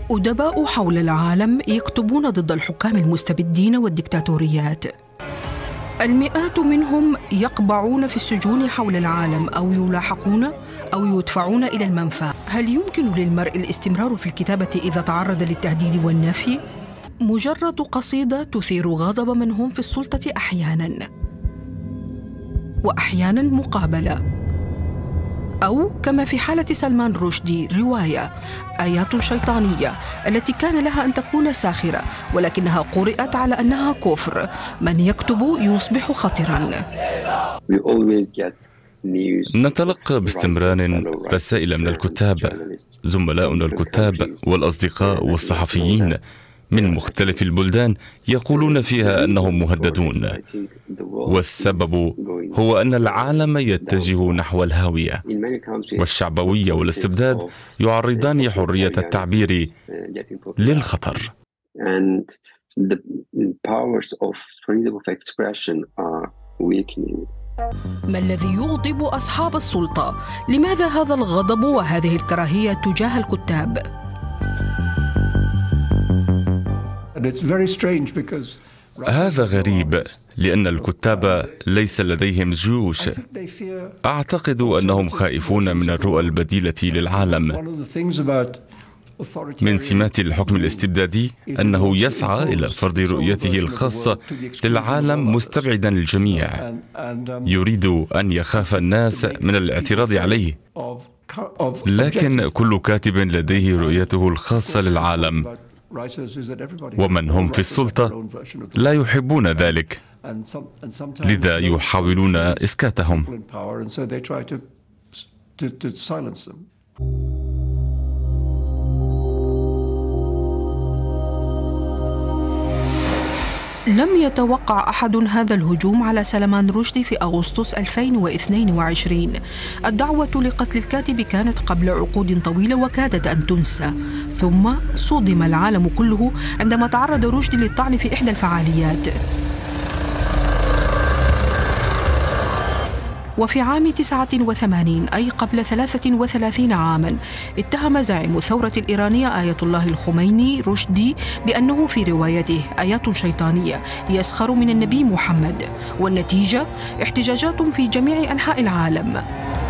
أدباء حول العالم يكتبون ضد الحكام المستبدين والديكتاتوريات. المئات منهم يقبعون في السجون حول العالم أو يلاحقون أو يدفعون إلى المنفى. هل يمكن للمرء الاستمرار في الكتابة إذا تعرض للتهديد والنفي؟ مجرد قصيدة تثير غضب من هم في السلطة أحياناً، وأحياناً مقابلة، أو كما في حالة سلمان رشدي رواية آيات شيطانية التي كان لها أن تكون ساخرة ولكنها قرأت على أنها كفر. من يكتب يصبح خطراً. نتلقى باستمرار رسائل من الكتاب، زملاؤنا الكتاب والأصدقاء والصحفيين من مختلف البلدان يقولون فيها أنهم مهددون، والسبب هو أن العالم يتجه نحو الهاوية، والشعبوية والاستبداد يعرضان حرية التعبير للخطر. ما الذي يغضب أصحاب السلطة؟ لماذا هذا الغضب وهذه الكراهية تجاه الكتاب؟ هذا غريب لأن الكتاب ليس لديهم جيوش. أعتقد أنهم خائفون من الرؤى البديلة للعالم. من سمات الحكم الاستبدادي أنه يسعى إلى فرض رؤيته الخاصة للعالم مستبعدا الجميع. يريد أن يخاف الناس من الاعتراض عليه، لكن كل كاتب لديه رؤيته الخاصة للعالم، ومن هم في السلطة لا يحبون ذلك، لذا يحاولون إسكاتهم. لم يتوقع أحد هذا الهجوم على سلمان رشدي في أغسطس 2022. الدعوة لقتل الكاتب كانت قبل عقود طويلة وكادت أن تنسى، ثم صدم العالم كله عندما تعرض رشدي للطعن في إحدى الفعاليات. وفي عام 89، أي قبل 33 عاماً، اتهم زعيم الثورة الإيرانية آية الله الخميني رشدي بأنه في روايته آيات شيطانية يسخر من النبي محمد، والنتيجة احتجاجات في جميع أنحاء العالم.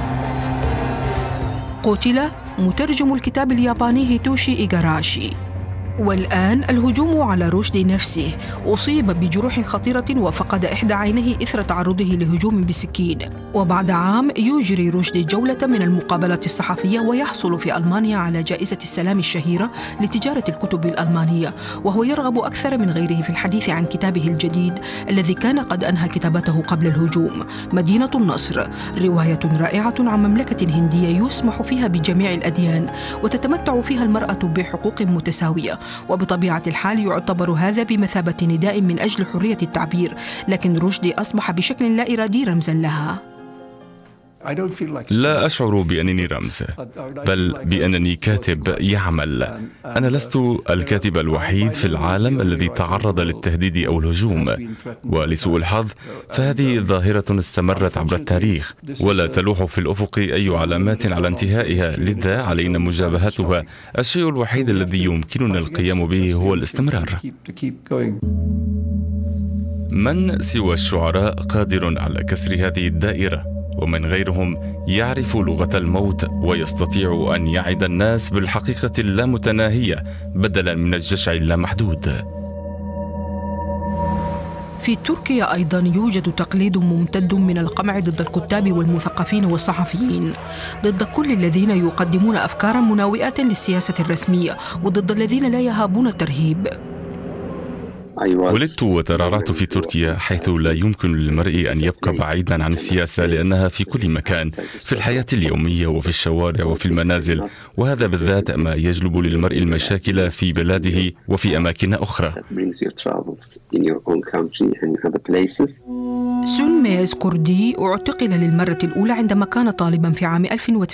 قتل مترجم الكتاب الياباني هيتوشي إيغاراشي. والآن الهجوم على رشدي نفسه. أصيب بجروح خطيرة وفقد إحدى عينيه إثر تعرضه لهجوم بسكين. وبعد عام يجري رشدي جولة من المقابلات الصحفية ويحصل في ألمانيا على جائزة السلام الشهيرة لتجارة الكتب الألمانية، وهو يرغب أكثر من غيره في الحديث عن كتابه الجديد الذي كان قد أنهى كتابته قبل الهجوم، مدينة النصر، رواية رائعة عن مملكة هندية يسمح فيها بجميع الأديان وتتمتع فيها المرأة بحقوق متساوية. وبطبيعة الحال يعتبر هذا بمثابة نداء من أجل حرية التعبير، لكن رشدي أصبح بشكل لا إرادي رمزاً لها. لا أشعر بأنني رمز، بل بأنني كاتب يعمل. أنا لست الكاتب الوحيد في العالم الذي تعرض للتهديد أو الهجوم، ولسوء الحظ فهذه ظاهرة استمرت عبر التاريخ ولا تلوح في الأفق أي علامات على انتهائها، لذا علينا مجابهتها. الشيء الوحيد الذي يمكننا القيام به هو الاستمرار. من سوى الشعراء قادر على كسر هذه الدائرة؟ ومن غيرهم يعرف لغة الموت ويستطيع أن يعد الناس بالحقيقة اللامتناهية بدلاً من الجشع اللامحدود. في تركيا أيضاً يوجد تقليد ممتد من القمع ضد الكتاب والمثقفين والصحفيين، ضد كل الذين يقدمون أفكاراً مناوئة للسياسة الرسمية، وضد الذين لا يهابون الترهيب. ولدت وترعرعت في تركيا، حيث لا يمكن للمرء أن يبقى بعيدا عن السياسة لأنها في كل مكان، في الحياة اليومية وفي الشوارع وفي المنازل، وهذا بالذات ما يجلب للمرء المشاكل في بلاده وفي أماكن أخرى. سون ميز كردي اعتقل للمرة الأولى عندما كان طالبا في عام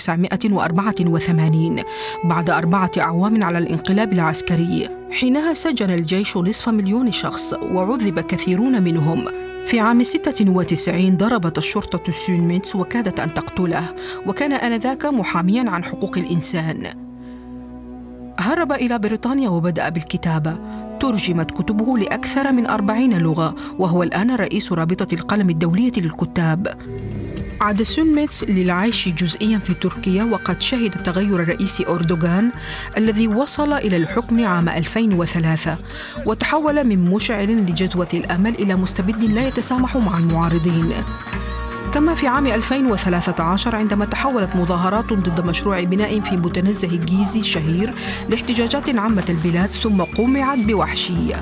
1984 بعد 4 أعوام على الانقلاب العسكري. حينها سجن الجيش نصف مليون شخص وعذب كثيرون منهم. في عام 96 ضربت الشرطة سون ميز وكادت أن تقتله، وكان آنذاك محاميا عن حقوق الإنسان. هرب إلى بريطانيا وبدأ بالكتابة. ترجمت كتبه لأكثر من 40 لغة، وهو الآن رئيس رابطة القلم الدولية للكتاب. عاد سون ميتس للعيش جزئياً في تركيا، وقد شهد تغير الرئيس أردوغان الذي وصل إلى الحكم عام 2003، وتحول من مشعل لجدوى الأمل إلى مستبد لا يتسامح مع المعارضين. كما في عام 2013 عندما تحولت مظاهرات ضد مشروع بناء في متنزه الجيزي الشهير لاحتجاجات عامة البلاد ثم قمعت بوحشية.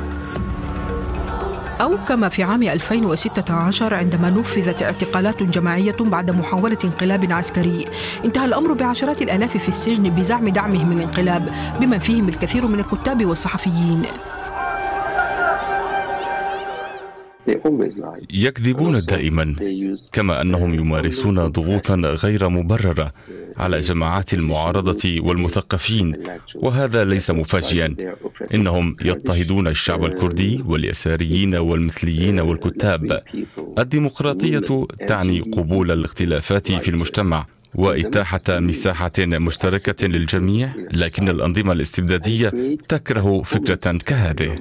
أو كما في عام 2016 عندما نفذت اعتقالات جماعية بعد محاولة انقلاب عسكري، انتهى الأمر بعشرات الآلاف في السجن بزعم دعمهم للانقلاب، بمن فيهم الكثير من الكتاب والصحفيين. يكذبون دائما، كما أنهم يمارسون ضغوطا غير مبررة على جماعات المعارضة والمثقفين، وهذا ليس مفاجئا. إنهم يضطهدون الشعب الكردي واليساريين والمثليين والكتاب. الديمقراطية تعني قبول الاختلافات في المجتمع وإتاحة مساحة مشتركة للجميع، لكن الأنظمة الاستبدادية تكره فكرة كهذه.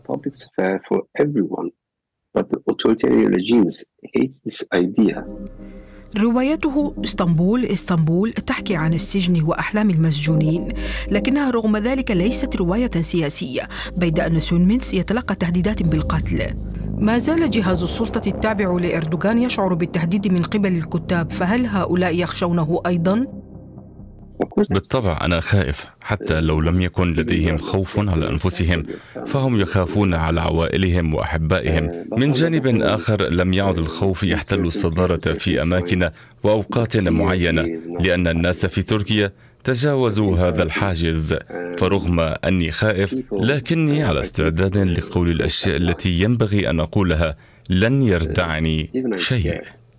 But the authoritarian regimes hates this idea. روايته اسطنبول تحكي عن السجن وأحلام المسجونين، لكنها رغم ذلك ليست رواية سياسية، بيد أن سون ميتس يتلقى تهديدات بالقتل. ما زال جهاز السلطة التابع لإردوغان يشعر بالتهديد من قبل الكتاب، فهل هؤلاء يخشونه أيضاً؟ بالطبع أنا خائف، حتى لو لم يكن لديهم خوف على أنفسهم فهم يخافون على عوائلهم وأحبائهم. من جانب آخر لم يعد الخوف يحتل الصدارة في أماكن وأوقات معينة، لأن الناس في تركيا تجاوزوا هذا الحاجز. فرغم أني خائف، لكني على استعداد لقول الأشياء التي ينبغي أن أقولها. لن يردعني شيء.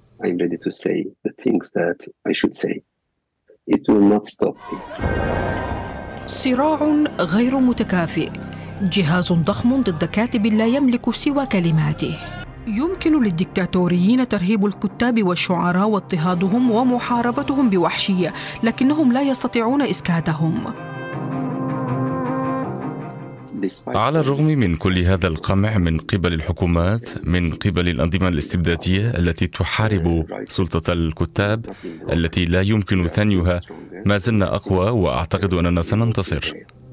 It will not stop. صراع غير متكافئ، جهاز ضخم ضد كاتب لا يملك سوى كلماته. يمكن للديكتاتوريين ترهيب الكتاب والشعراء واضطهادهم ومحاربتهم بوحشية، لكنهم لا يستطيعون إسكاتهم. على الرغم من كل هذا القمع من قبل الحكومات، من قبل الأنظمة الاستبدادية التي تحارب سلطة الكتاب التي لا يمكن ثنيها، ما زلنا أقوى، وأعتقد أننا سننتصر.